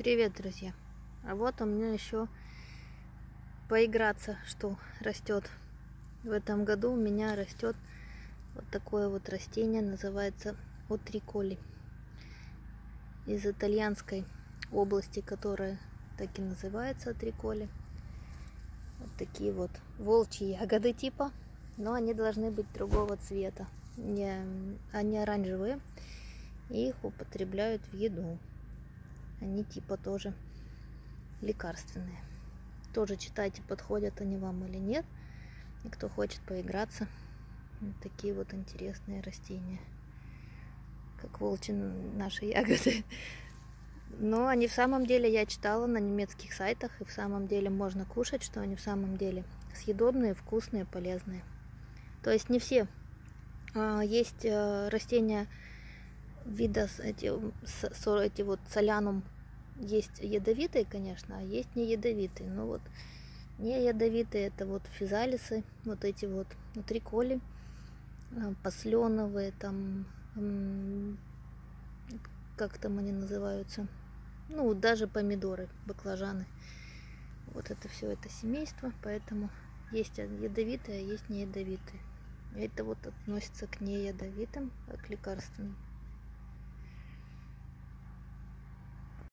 Привет, друзья! А вот у меня еще поиграться, что растет. В этом году у меня растет вот такое вот растение, называется утриколи. Из итальянской области, которая так и называется утриколи. Вот такие вот волчьи ягоды типа, но они должны быть другого цвета. Они оранжевые, и их употребляют в еду. Они типа тоже лекарственные. Тоже читайте, подходят они вам или нет. И кто хочет поиграться, вот такие вот интересные растения, как волчьи наши ягоды. Но они в самом деле, я читала на немецких сайтах, и в самом деле можно кушать, что они в самом деле съедобные, вкусные, полезные. То есть не все. Есть растения вида эти вот солянум, есть ядовитые, конечно, а есть не ядовитые. Но вот не ядовитые — это вот физалисы, вот эти вот утриколи, посленовые, там, как там они называются, ну, даже помидоры, баклажаны. Вот это все, это семейство, поэтому есть ядовитые, а есть не ядовитые. Это вот относится к неядовитым, а к лекарственным.